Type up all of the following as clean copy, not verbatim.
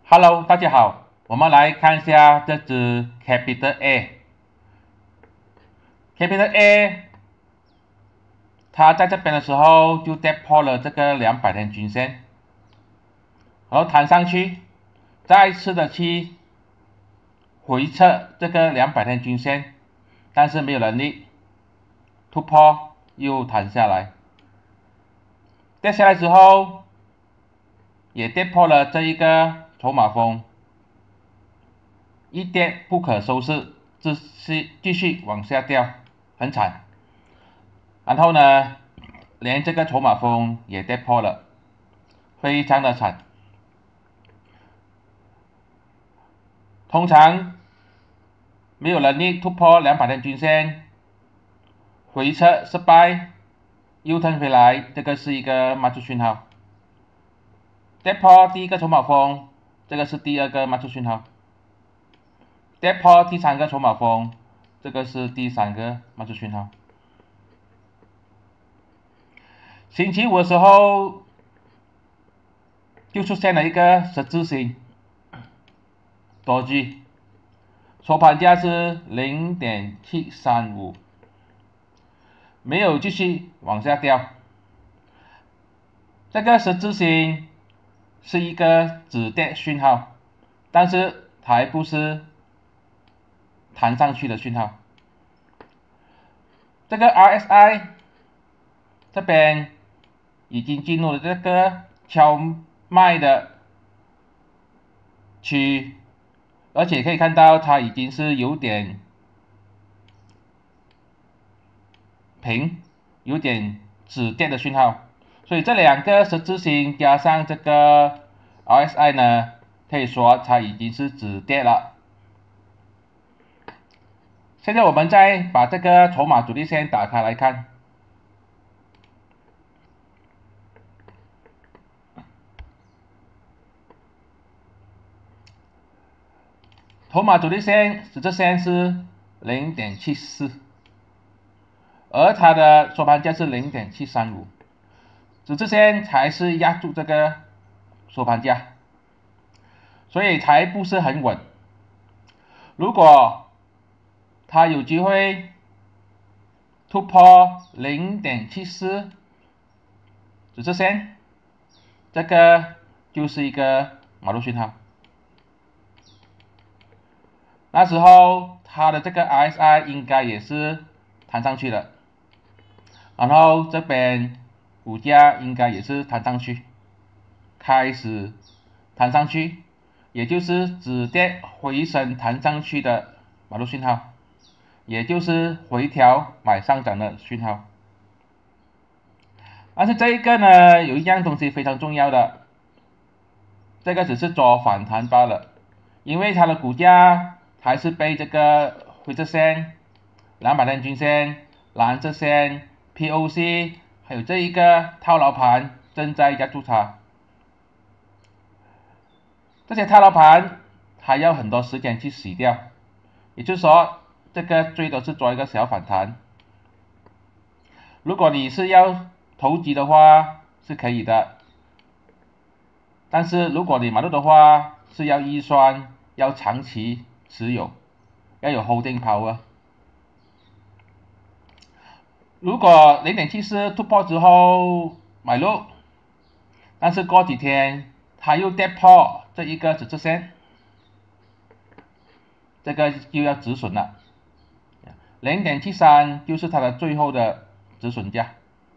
Hello，大家好，我们来看一下这只 Capital A。Capital A， 它在这边的时候就跌破了这个200天均线，然后弹上去，再次的去回测这个200天均线，但是没有能力突破，又弹下来。跌下来之后，也跌破了这一个筹码峰，一跌不可收拾，继续往下掉，很惨。然后呢，连这个筹码峰也跌破了，非常的惨。通常没有能力突破200天均线，回撤失败，又turn回来，这个是一个卖出讯号。跌破第一个筹码峰，这个是第二个卖出讯号。跌破第三个筹码峰，这个是第三个卖出讯号。星期五的时候就出现了一个十字星多 G， 收盘价是 0.735， 没有继续往下掉。这个十字星是一个止跌讯号，但是还不是弹上去的讯号。这个 RSI 这边已经进入了这个敲卖的区域，而且可以看到它已经是有点平，有点止跌的讯号。所以这两个十字星加上这个 RSI 呢，可以说它已经是止跌了。现在我们再把这个筹码主力线打开来看。筹码主力线十字线是 0.74， 而它的收盘价是 0.735， 十字线才是压住这个收盘价，所以才不是很稳。如果它有机会突破 0.74 十字线，这个就是一个买入讯号。那时候它的这个 RSI 应该也是弹上去了，然后这边股价应该也是弹上去，开始弹上去，也就是止跌回升弹上去的买入讯号，也就是回调买上涨的讯号。但是这一个呢，有一样东西非常重要的，这个只是做反弹罢了，因为它的股价还是被这个灰色线、200天均线、蓝色线、POC 还有这一个套牢盘正在压住它。这些套牢盘还要很多时间去洗掉，也就是说这个最多是做一个小反弹。如果你是要投机的话是可以的，但是如果你买入的话是要预算，要长期持有，要有 holding power。如果0.74突破之后买入，但是过几天它又跌破这一个十字线，这个就要止损了。0.73就是它的最后的止损价。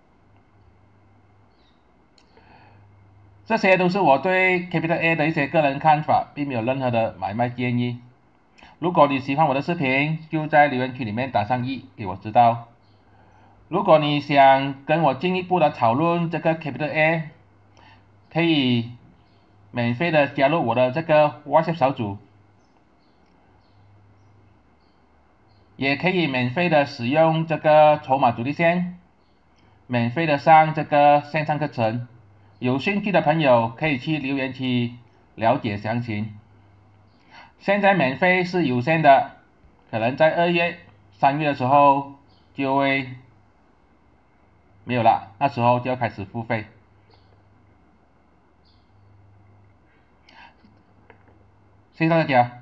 这些都是我对 Capital A 的一些个人看法，并没有任何的买卖建议。如果你喜欢我的视频，就在留言区里面打上1给我知道。如果你想跟我进一步的讨论这个 Capital A， 可以免费的加入我的这个 WhatsApp 小组，也可以免费的使用这个筹码主力线，免费的上这个线上课程。有兴趣的朋友可以去留言区了解详情。现在免费是有限的，可能在2月、3月的时候就会没有了，那时候就要开始付费。 谢谢大家。